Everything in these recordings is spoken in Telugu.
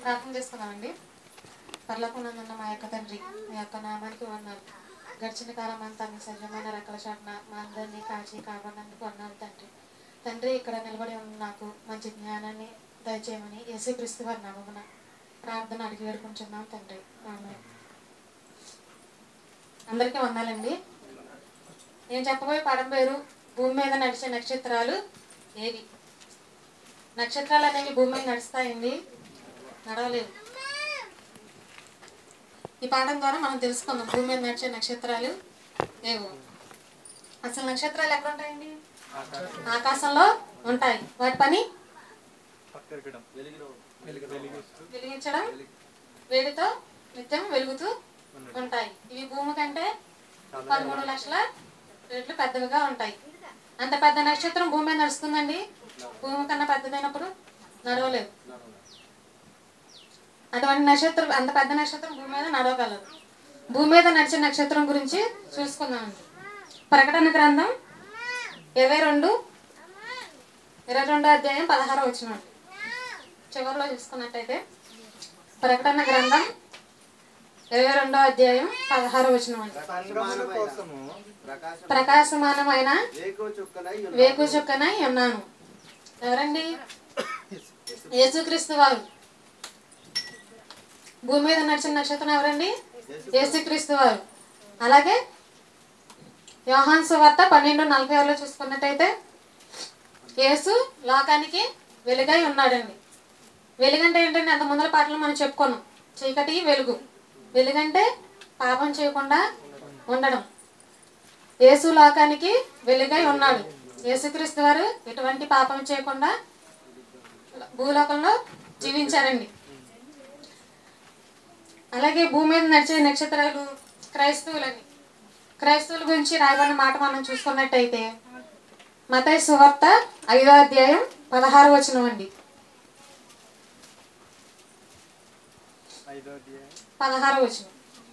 ప్రార్థన చేసుకున్నామండి. పరలోకమునందున్న మా యొక్క తండ్రి, మీ యొక్క నామానికి వందనాలు. గడిచిన కాలం అంతా మీ సజమైన రెక్కల చాటున మా అందరినీ కాచి కాపాడినందుకు వందనాలు తండ్రి. తండ్రి, ఇక్కడ నిలబడి ఉన్న నాకు మంచి జ్ఞానాన్ని దయచేయమని యేసుక్రీస్తు వారి నామమున ప్రార్థన అడిగి వేడుకుంటున్నాం తండ్రి. ఆమేన్. అందరికీ వందనాలండి. నేను చెప్పబోయే పాఠం పేరు భూమి మీద నడిచే నక్షత్రాలు ఏవి. నక్షత్రాలు అనేవి భూమి మీద నడుస్తాయండి, నడవలేవు. ఈ పాఠం ద్వారా మనం తెలుసుకుందాం భూమి మీద నడిచే నక్షత్రాలు ఏవో. అసలు నక్షత్రాలు ఎక్కడ ఉంటాయండి? ఆకాశంలో ఉంటాయి. వాటి పని వెలిగించడం, వేడితో నిత్యం వెలుగుతూ ఉంటాయి. ఇవి భూమి కంటే 13 లక్షల రెట్లు పెద్దవిగా ఉంటాయి. అంత పెద్ద నక్షత్రం భూమి మీద నడుస్తుందండి. భూమి కన్నా పెద్దదైనప్పుడు నడవలేదు. అటువంటి నక్షత్రం, అంత పెద్ద నక్షత్రం భూమి మీద నడవగలదు. భూమి మీద నడిచే నక్షత్రం గురించి చూసుకుందామండి. ప్రకటన గ్రంథం 22 అధ్యాయం 16 వచనం. చివరిలో చూసుకున్నట్టయితే ప్రకటన గ్రంథం 22 అధ్యాయం 16 వచనం అండి. ప్రకాశమానమైన వేకు చుక్కనై ఉన్నాను. ఎవరండి? యేసుక్రీస్తు వారు. భూమి మీద నడిచిన నక్షత్రం ఎవరండి? యేసుక్రీస్తు వారు. అలాగే యోహాను సువార్త 12:46 చూసుకున్నట్టయితే యేసు లోకానికి వెలుగై ఉన్నాడండి. వెలుగంటే ఏంటండి? అంత ముందర పాటలు మనం చెప్పుకున్నాం. చీకటి వెలుగు. వెలుగంటే పాపం చేయకుండా ఉండడం. యేసు లోకానికి వెలుగై ఉన్నాడు. యేసుక్రీస్తు వారు ఎటువంటి పాపం చేయకుండా భూలోకంలో జీవించారండి. అలాగే భూమి మీద నడిచే నక్షత్రాలు క్రైస్తవులని. క్రైస్తవుల గురించి రాయబడిన మాట మనం చూసుకున్నట్టయితే మత్తయి సువార్త 5వ అధ్యాయం 16 వచనం అండి. 16 వచనం.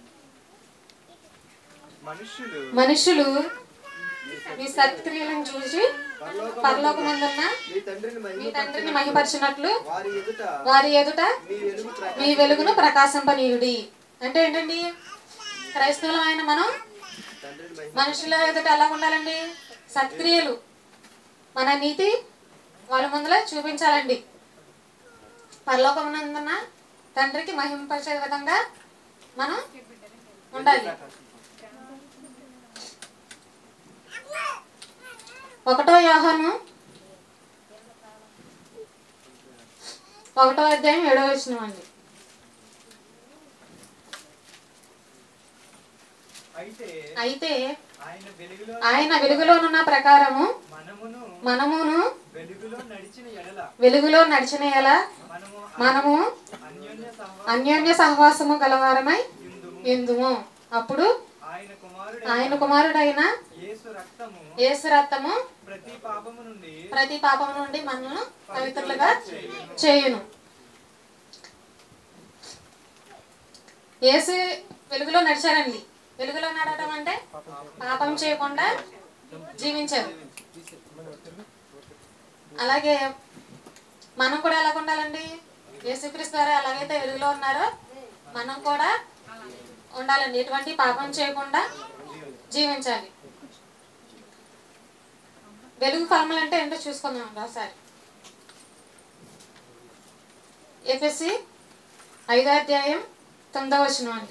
మనుషులు మీ సత్క్రియలను చూసి పరలోకమందున్న మీ తండ్రిని మహిమపరిచినట్లు వారి ఎదుట మీ వెలుగును ప్రకాశింపనీయుడి. అంటే ఏంటండి? క్రైస్తవులమైన మనం మనుషుల ఎదుట ఎలా ఉండాలండి? సత్క్రియలు, మన నీతి వాళ్ళ ముందులో చూపించాలండి. పరలోకమునందున్న తండ్రికి మహిమపరిచే విధంగా మనం ఉండాలి. 1వ యోహాను 1వ అధ్యాయం 7వ వచనం అండి. అయితే ఆయన వెలుగులోనున్న ప్రకారము మనమును వెలుగులో నడిచిన ఎలా మనము అన్యోన్య సహవాసము గలవారమై ఇందుము. అప్పుడు ఆయన కుమారుడైన యేసు రక్తము ప్రతి పాపము నుండి మనల్ని పవిత్రులుగా చేయును. యేసు వెలుగులో నడిచారండి. వెలుగులో నడవడం అంటే పాపం చేయకుండా జీవించారు. అలాగే మనం కూడా ఎలాగ ఉండాలండి? యేసుక్రీస్తు వారు ఎలాగైతే వెలుగులో ఉన్నారో మనం కూడా ఉండాలండి. ఎటువంటి పాపం చేయకుండా జీవించాలి. వెలుగు ఫలములు అంటే ఏంటో చూసుకుందాం ఒకసారి. ఎఫెసీ 5వ అధ్యాయం 9వ వచనం అండి.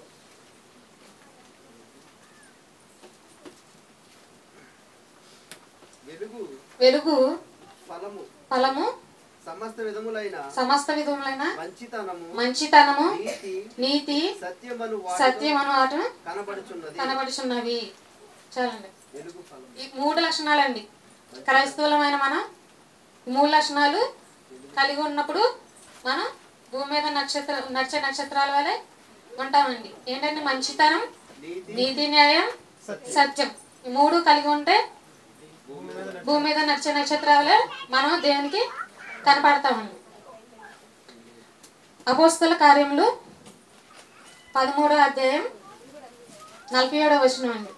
వెలుగు ఫలము సమస్త విధములైన మంచితనము నీతి సత్యమను వాటిని కనబడుచున్నవి. చాలండి. ఈ 3 లక్షణాలండి. క్రైస్తవులమైన మనం 3 లక్షణాలు కలిగి ఉన్నప్పుడు మనం భూమి మీద నడిచే నక్షత్రాల వలె ఉంటామండి. ఏంటంటే మంచితనం, నీతి, న్యాయం, సత్యం. ఈ 3 కలిగి ఉంటే భూమి మీద నడిచే నక్షత్రాలే మనం దేవునికి కనపడతామండి. అపోస్తల కార్యములు 13వ అధ్యాయం 47వ వచనం అండి.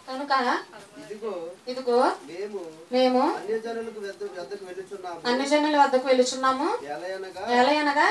కనుక ఇదిగో ఇదిగో మేము మేము అన్ని జనుల వద్దకు వెళ్ళుచున్నాము. ఎలయనగా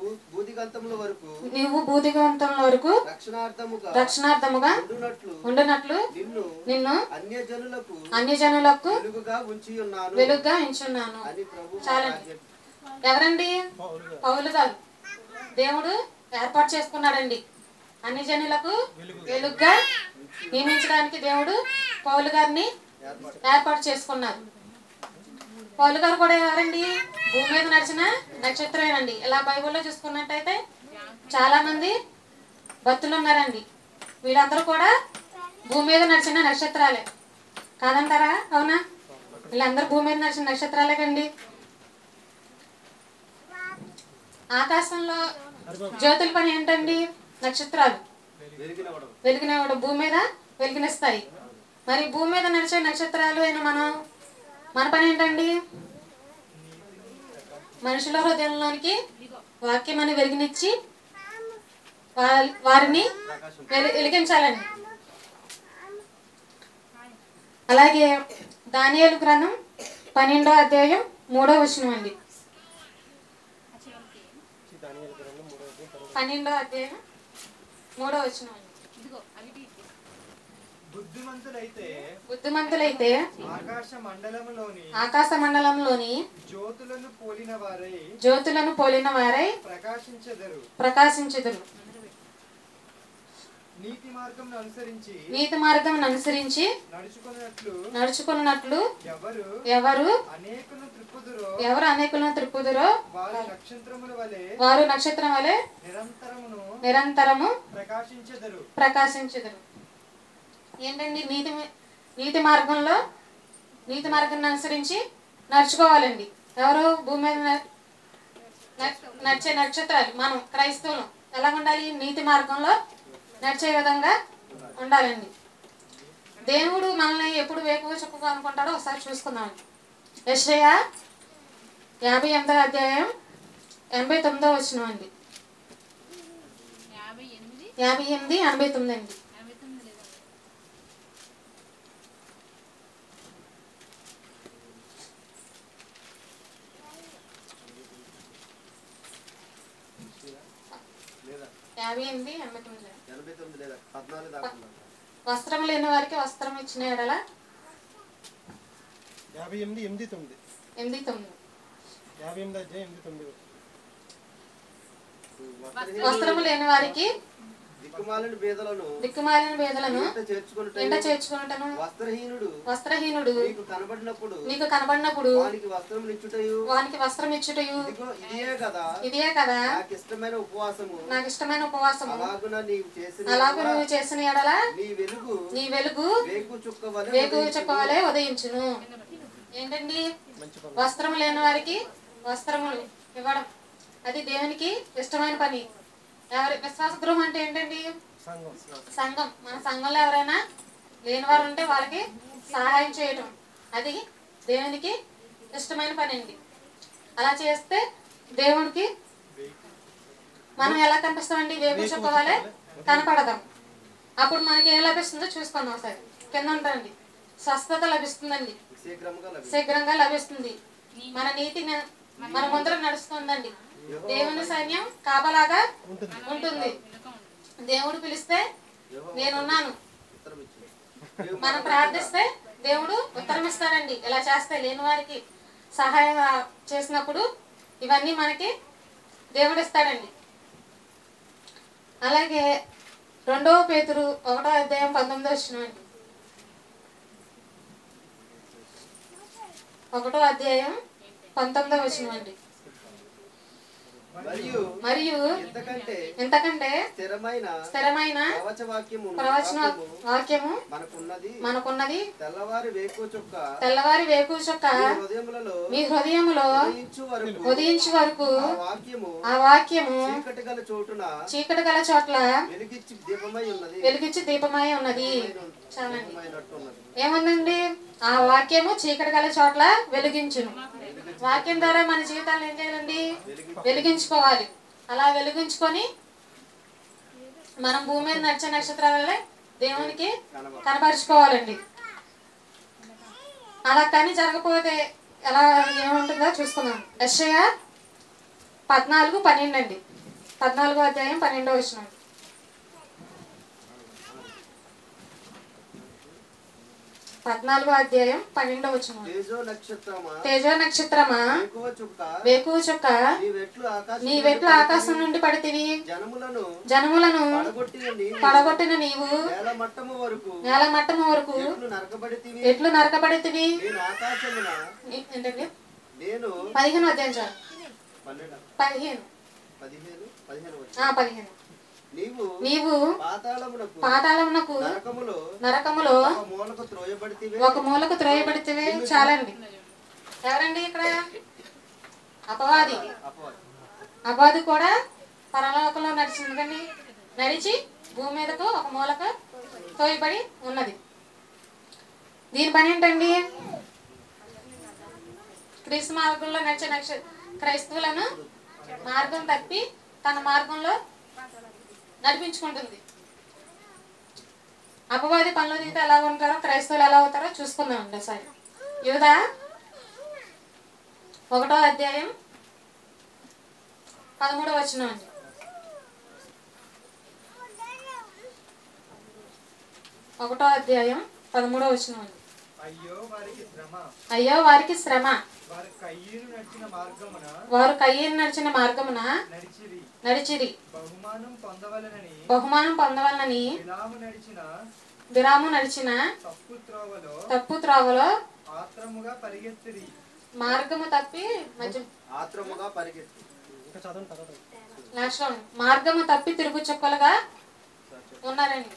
నీవు భూదిగంతముల వరకు రక్షణార్థముగా ఉండునట్లు నిన్ను అన్ని జనులకు వెలుగుగా ఉంచున్నాను. చాలండి. ఎవరండి? పౌలు గారు. దేవుడు ఏర్పాటు చేసుకున్నాడండి. అన్ని జనులకు వెలుగుగా నియమించడానికి దేవుడు పౌలు గారిని ఏర్పాటు చేసుకున్నారు. పౌలు గారు కూడా ఎవరండి? భూమి మీద నడిచిన నక్షత్రమేనండి. ఇలా బైబిల్లో చూసుకున్నట్టయితే చాలా మంది భక్తులు ఉన్నారండి. వీళ్ళందరూ కూడా భూమి మీద నడిచిన నక్షత్రాలే కాదంటారా? అవునా? వీళ్ళందరూ భూమి మీద నడిచిన నక్షత్రాలే కండి. ఆకాశంలో జ్యోతుల పని ఏంటండి? నక్షత్రాలు వెలిగినవాడు భూమి మీద వెలిగినిస్తాయి. మరి భూమి మీద నడిచే నక్షత్రాలు అయిన మన పని ఏంటండి? మనుషుల హృదయంలోనికి వాక్యమని వెలిగినిచ్చి వారిని వెలిగించాలండి. అలాగే దానియేలు గ్రంథం 12వ అధ్యాయం 3వ వచనం అండి. 12వ అధ్యాయం 3వ వచనం అండి. బుద్ధిమంతులైతే ఆకాశ మండలంలోని జ్యోతులను పోలిన వారై ప్రకాశించెదరు. నీతి మార్గం అనుసరించి నడుచుకున్నట్లు ఎవరు అనేకులను త్రిప్పుదురో వారు నక్షత్రం వలె నిరంతరము ప్రకాశించెదరు. ఏంటండి? నీతి మార్గాన్ని అనుసరించి నడుచుకోవాలండి. ఎవరు? భూమి మీద నడిచే నక్షత్రాలు. మనం క్రైస్తవులు ఎలా ఉండాలి? నీతి మార్గంలో నడిచే విధంగా ఉండాలండి. దేవుడు మనల్ని ఎప్పుడు వేకువ చుక్కగా అనుకుంటాడో ఒకసారి చూసుకుందాం. యెషయా 58వ అధ్యాయం 89వ వచనం అండి. 58, 89 అండి. వస్త్రం లేని వారికి వస్త్రం ఇచ్చిన ఎడల 58:8 వస్త్రము లేని వారికి దిక్కుమాలిన బేదలను ఎంట చేర్చుకొనుటను వస్త్రహీనుడు నీకు కనబడినప్పుడు వానికి వస్త్రం ఇచ్చుటయు ఇదే కదా నాకు ఇష్టమైన ఉపవాసము. అలాగూ నువ్వు చేసిన ఎడల నీ వెలుగు వేకువ చుక్క వలె ఉదయించును. ఏంటండి? వస్త్రం లేని వారికి వస్త్రములు ఇవ్వడం అది దేవునికి ఇష్టమైన పని. ఎవరి విశ్వాస గృహం అంటే ఏంటండి? సంఘం. మన సంఘంలో ఎవరైనా లేని వారు ఉంటే వాళ్ళకి సహాయం చేయటం అది దేవునికి ఇష్టమైన పని అండి. అలా చేస్తే దేవుడికి మనం ఎలా కనిపిస్తామండి? వేగు చుక్క వలె కనపడదాం. అప్పుడు మనకి ఏం లభిస్తుందో చూసుకుందాం. ఒకసారి కింద ఉంటాండి. స్వస్థత లభిస్తుందండి. శీఘ్రంగా లభిస్తుంది. మన నీతి మన ముందర నడుస్తుందండి. దేవుని సైన్యం కాపలాగా ఉంటుంది. దేవుడు పిలిస్తే నేనున్నాను. మనం ప్రార్థిస్తే దేవుడు ఉత్తరం ఇస్తాడండి. ఇలా చేస్తే లేని వారికి సహాయం చేసినప్పుడు ఇవన్నీ మనకి దేవుడు ఇస్తాడండి. అలాగే 2వ పేతురు 1వ అధ్యాయం 19వ వచనం అండి. 1వ అధ్యాయం 19వ వచనం అండి. మరియు ఎంతకంటే స్థిరమైన ప్రవచన వాక్యము మనకున్నది. తెల్లవారి వేకువ చుక్క మీ హృదయములో ఉదయించు వరకు ఆ వాక్యము చీకటి గల చోట్ల వెలిగించి దీపమై ఉన్నది. చాలండి. ఏముందండి? ఆ వాక్యము చీకటి గల చోట్ల వెలిగించును. వాక్యం ద్వారా మన జీవితాలు ఏం చేయాలండి? వెలిగించుకోవాలి. అలా వెలిగించుకొని మనం భూమి మీద నడిచే నక్షత్రాలే దేవునికి కనపరుచుకోవాలండి. అలా కానీ జరగకపోతే ఎలా ఏముంటుందో చూసుకుందాం. యెషయా 14:12 అండి. 14వ అధ్యాయం 12వ వచనం. 14వ అధ్యాయం 12వ వచనం. తేజో నక్షత్రమా వేకువ చుక్క నీవెట్లు ఆకాశం నుండి పడితివి, జనములను పడగొట్టిన నీవు నేల మట్టము వరకు ఎట్లు నరకబడితివి. ఏంటండి 15వ అధ్యాయం చాలు. 15 నీవు పాతాళమునకు నరకములో ఒక మూలకు త్రోయబడితివి. చాలండి. ఎవరండి ఇక్కడ? అపవాది. అపవాది కూడా పరలోకంలో నడిచింది, నడిచి భూమి మీదకు ఒక మూలకు తోయబడి ఉన్నది. దీని పని ఏంటండి? క్రీస్తు మార్గంలో నడిచే క్రైస్తవులను మార్గం తప్పి తన మార్గంలో నడిపించుకుంటుంది. అపవాది పనులు దిగితే ఎలా ఉంటారో క్రైస్తవులు ఎలా అవుతారో చూసుకుందామండి. ఒకసారి యూదా 1వ అధ్యాయం 13వ వచనం అండి. 1వ అధ్యాయం 13వ వచనం అండి. అయ్యో వారికి శ్రమ, వారు కయ్యూరు నడిచిన మార్గమున నడిచిరి, బహుమానం పొందవలనని బిలాము నడిచిన తప్పు త్రోవలో మార్గము తప్పి మార్గము తప్పి తిరుగు చుక్కలుగా ఉన్నారండి.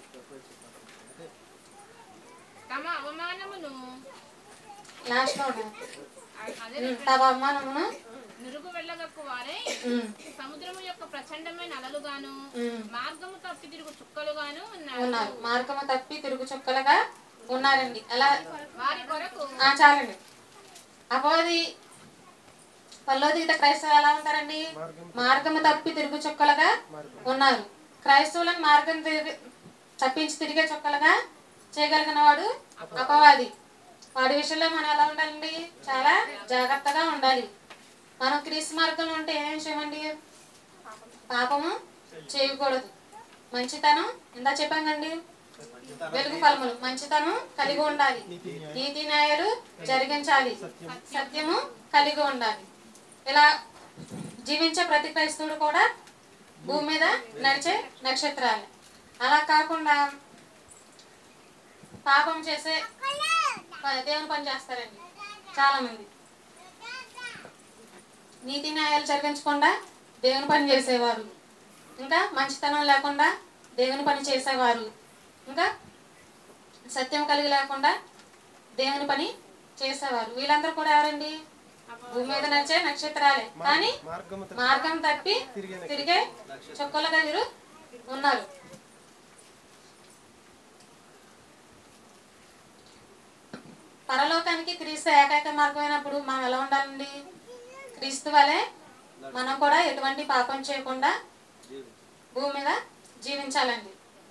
తమ అవమానమును నురుగు వెళ్ళగక్కు వారే సముద్రము యొక్క ప్రచండమైన అలలుగాను మార్గము తప్పి తిరుగు చుక్కలుగాను ఉన్నారు. మార్గము తప్పి తిరుగు చుక్కలుగా ఉన్నారండి. అలా వారి కొరకు చాలండి. అపవాది పనిలో దిగితే క్రైస్తవులు ఎలా ఉంటారండి? మార్గము తప్పి తిరుగు చుక్కలుగా ఉన్నారు. క్రైస్తవులను మార్గం తప్పించి తిరిగే చుక్కలుగా చేయగలిగిన వాడు అపవాది. వాడి విషయంలో మనం ఎలా ఉండాలండి? చాలా జాగ్రత్తగా ఉండాలి. మనం క్రీస్తు మార్గంలో ఉంటే ఏమేం చేయమండి? పాపము చేయకూడదు. మంచితనం ఇందా చెప్పానండి, వెలుగు ఫలములు మంచితనం కలిగి ఉండాలి. నీతి న్యాయాలు జరిగించాలి. సత్యము కలిగి ఉండాలి. ఇలా జీవించే ప్రతి క్రైస్తవుడు కూడా భూమి మీద నడిచే నక్షత్రాలు. అలా కాకుండా పాపం చేసే దేవుని పని చేస్తారండి చాలా మంది. నీతి న్యాయాలు జరిగించకుండా దేవుని పని చేసేవారు, ఇంకా మంచితనం లేకుండా దేవుని పని చేసేవారు, ఇంకా సత్యం కలిగి లేకుండా దేవుని పని చేసేవారు. వీళ్ళందరూ కూడా ఎవరండి? భూమి మీద నడిచే నక్షత్రాలే, కానీ మార్గం తప్పి తిరిగే చుక్కలుగా వీరు ఉన్నారు. పరలోకానికి క్రీస్తు ఏకైక మార్గమైనప్పుడు మనం ఎలా ఉండాలండి? క్రీస్తు వలె మనం కూడా ఎటువంటి పాపం చేయకుండా భూమి మీద జీవించాలండి.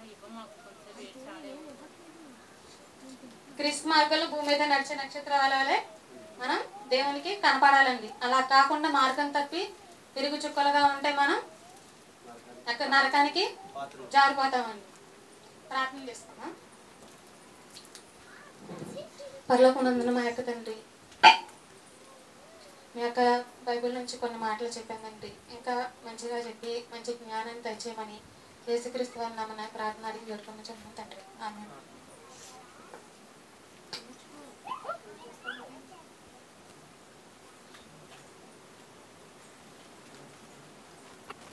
క్రీస్తు మార్గంలో భూమి మీద నడిచే నక్షత్రాల వలె మనం దేవునికి కనపడాలండి. అలా కాకుండా మార్గం తప్పి తిరుగు చుక్కలుగా ఉంటే మనం అక్కడ నరకానికి జారిపోతామండి. ప్రార్థన చేస్తామా? పరలోకమందున మా యొక్క తండ్రి, మీ యొక్క బైబిల్ నుంచి కొన్ని మాటలు చెప్పానండి. ఇంకా మంచిగా చెప్పి మంచి జ్ఞానాన్ని తెచ్చేయమని యేసుక్రీస్తు వారి నామమున ప్రార్థన అడిగి వేడుకొనుచున్నాము తండ్రి. ఆమేన్.